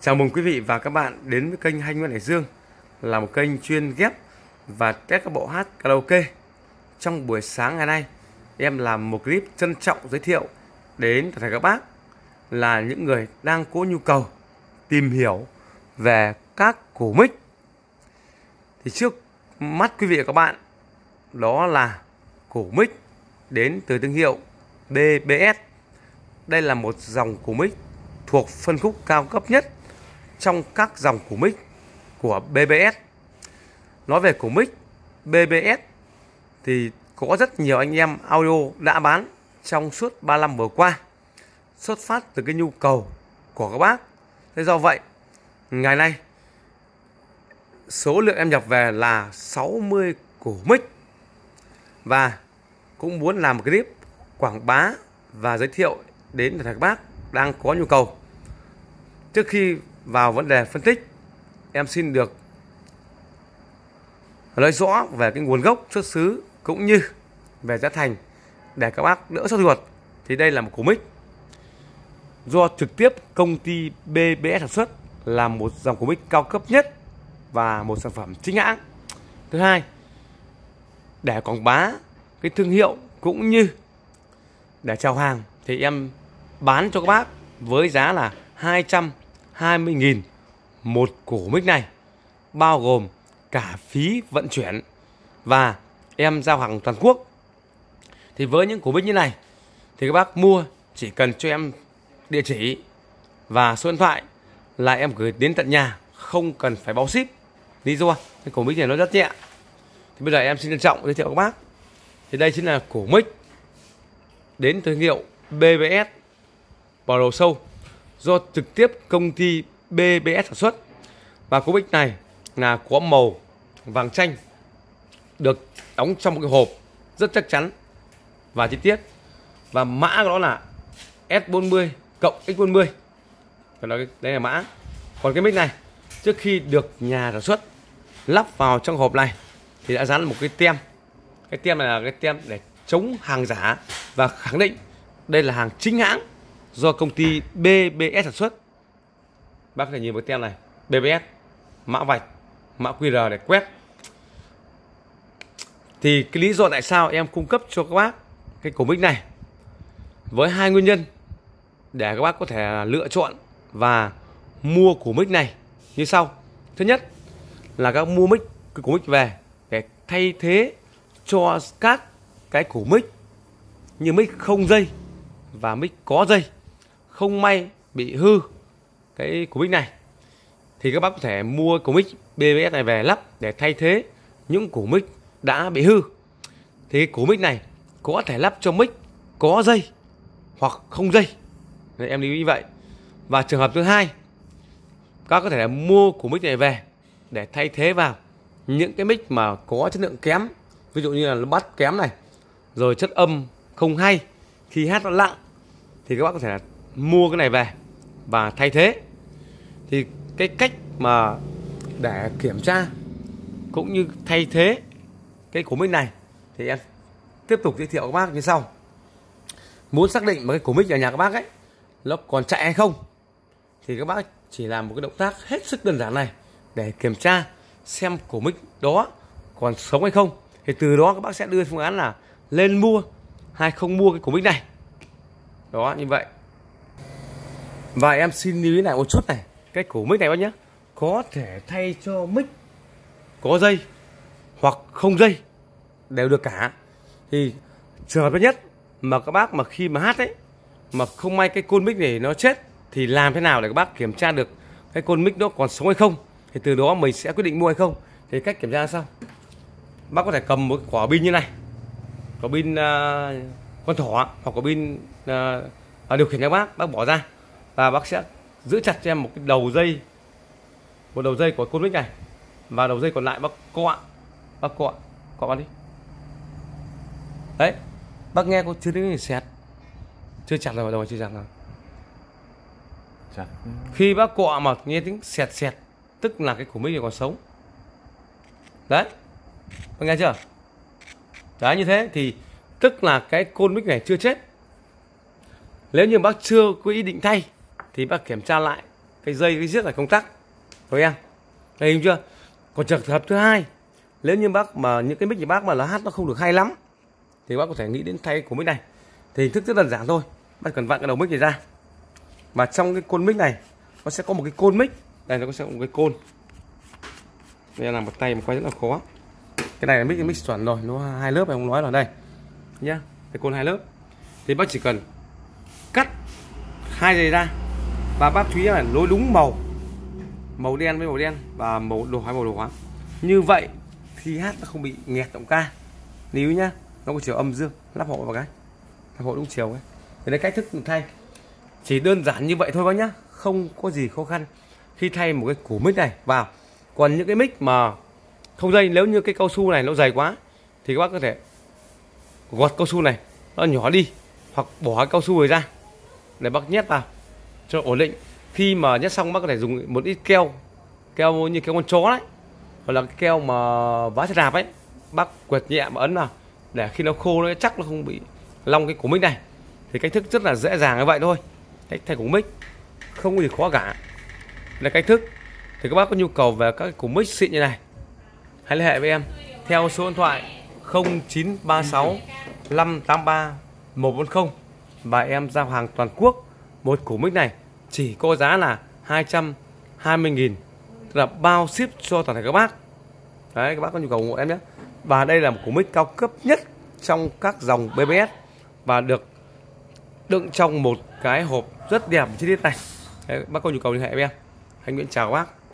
Chào mừng quý vị và các bạn đến với kênh Anh Nguyễn Hải Dương, là một kênh chuyên ghép và test các bộ hát karaoke. Trong buổi sáng ngày nay, em làm một clip trân trọng giới thiệu đến tất cả các bác là những người đang có nhu cầu tìm hiểu về các cổ mic. Thì trước mắt quý vị và các bạn, đó là cổ mic đến từ thương hiệu BBS. Đây là một dòng cổ mic thuộc phân khúc cao cấp nhất trong các dòng cổ mic của BBS. Nói về cổ mic BBS thì có rất nhiều anh em audio đã bán trong suốt 3 năm vừa qua, xuất phát từ cái nhu cầu của các bác. Thế do vậy, ngày nay số lượng em nhập về là 60 cổ mic, và cũng muốn làm một clip quảng bá và giới thiệu đến các bác đang có nhu cầu. Trước khi vào vấn đề phân tích, em xin được nói rõ về cái nguồn gốc xuất xứ cũng như về giá thành để các bác đỡ sốt ruột. Thì đây là một cổ mic do trực tiếp công ty BBS sản xuất, là một dòng cổ mic cao cấp nhất và một sản phẩm chính hãng. Thứ hai, để quảng bá cái thương hiệu cũng như để chào hàng thì em bán cho các bác với giá là 220.000 một cổ mic này, bao gồm cả phí vận chuyển, và em giao hàng toàn quốc. Thì với những cổ mic như này thì các bác mua chỉ cần cho em địa chỉ và số điện thoại là em gửi đến tận nhà, không cần phải bao ship. Lý do cái cổ mic này nó rất nhẹ. Thì bây giờ em xin trân trọng giới thiệu các bác. Thì đây chính là cổ mic đến thương hiệu BBS Pro Show do trực tiếp công ty BBS sản xuất. Và cổ mic này là có màu vàng chanh, được đóng trong một cái hộp rất chắc chắn và chi tiết, và mã của nó là S40 cộng X40. Đây là mã. Còn cái mic này trước khi được nhà sản xuất lắp vào trong hộp này thì đã dán một cái tem. Cái tem này là cái tem để chống hàng giả và khẳng định đây là hàng chính hãng do công ty BBS sản xuất. Bác có thể nhìn vào cái tem này, BBS, mã vạch, mã QR để quét. Thì cái lý do tại sao em cung cấp cho các bác cái cổ mic này với hai nguyên nhân để các bác có thể lựa chọn và mua cổ mic này như sau. Thứ nhất là các mua cổ mic về để thay thế cho các cái cổ mic như mic không dây và mic có dây, không may bị hư cái cổ mic này thì các bác có thể mua cổ mic BBS này về lắp để thay thế những cổ mic đã bị hư. Thì cổ mic này có thể lắp cho mic có dây hoặc không dây, nên em lưu ý vậy. Và trường hợp thứ hai, các có thể mua cổ mic này về để thay thế vào những cái mic mà có chất lượng kém, ví dụ như là bass kém này, rồi chất âm không hay, khi hát nó lặng, thì các bác có thể mua cái này về và thay thế. Thì cái cách mà để kiểm tra cũng như thay thế cái cổ mic này thì em tiếp tục giới thiệu các bác như sau. Muốn xác định một cái cổ mic ở nhà các bác ấy nó còn chạy hay không thì các bác chỉ làm một cái động tác hết sức đơn giản này để kiểm tra xem cổ mic đó còn sống hay không. Thì từ đó các bác sẽ đưa phương án là lên mua hay không mua cái cổ mic này. Đó, như vậy. Và em xin lưu ý lại một chút này, cái cổ mic này bác nhé, có thể thay cho mic có dây hoặc không dây đều được cả. Thì trường hợp thứ nhất mà các bác mà khi mà hát ấy mà không may cái côn mic này nó chết thì làm thế nào để các bác kiểm tra được cái côn mic nó còn sống hay không, thì từ đó mình sẽ quyết định mua hay không. Thì cách kiểm tra là sao? Bác có thể cầm một quả pin như này, quả pin con thỏ hoặc quả pin điều khiển cho bác bỏ ra, và bác sẽ giữ chặt cho em một cái đầu dây, một đầu dây của côn mic này, và đầu dây còn lại bác cọ vào đi. Đấy, bác nghe có chưa tiếng sẹt, chưa chặt rồi, chưa chặt rồi. Khi bác cọ mà nghe tiếng sẹt tức là cái cổ mic này còn sống. Đấy, bác nghe chưa? Đấy, như thế thì tức là cái côn mic này chưa chết. Nếu như bác chưa có ý định thay thì bác kiểm tra lại cái dây cái giết là công tắc rồi em, thấy hình chưa. Còn trường hợp thứ hai, nếu như bác mà những cái mic của bác mà là hát nó không được hay lắm thì bác có thể nghĩ đến thay của mic này. Thì hình thức rất đơn giản thôi, bác cần vặn cái đầu mic này ra, và trong cái côn mic này nó sẽ có một cái côn mic, đây nó sẽ có một cái côn. Đây là một tay mà quay rất là khó. Cái này là mic chuẩn rồi, nó hai lớp này không nói rồi đây nhá, cái côn hai lớp. Thì bác chỉ cần cắt hai dây ra, và bác chú ý là nối đúng màu đen với màu đen và màu đồ hóa. Như vậy khi hát nó không bị nghẹt giọng ca. Níu nhá, nó có chiều âm dương, lắp hộ vào cái, lắp hộ đúng chiều ấy. Thì đấy cách thức thay chỉ đơn giản như vậy thôi bác nhá, không có gì khó khăn khi thay một cái củ mic này vào. Còn những cái mic mà không dây, nếu như cái cao su này nó dày quá thì các bác có thể gọt cao su này nó nhỏ đi, hoặc bỏ cái cao su này ra để bác nhét vào cho ổn định. Khi mà nhét xong bác có thể dùng một ít keo như keo con chó đấy, hoặc là cái keo mà vá xe đạp ấy, bác quẹt nhẹ mà ấn vào để khi nó khô nó chắc nó không bị long cái củ mic này. Thì cách thức rất là dễ dàng như vậy thôi, cách thay củ mic không có gì khó cả. Là cách thức. Thì các bác có nhu cầu về các củ mic xịn như này, hãy liên hệ với em theo số điện thoại 0936 583 140 và em giao hàng toàn quốc. Một củ mic này chỉ có giá là 220.000, là bao ship cho toàn thể các bác. Đấy, các bác có nhu cầu ủng hộ em nhé. Và đây là một củ mic cao cấp nhất trong các dòng BBS và được đựng trong một cái hộp rất đẹp chi tiết này. Đấy, bác có nhu cầu liên hệ với em. Anh Nguyễn chào các bác.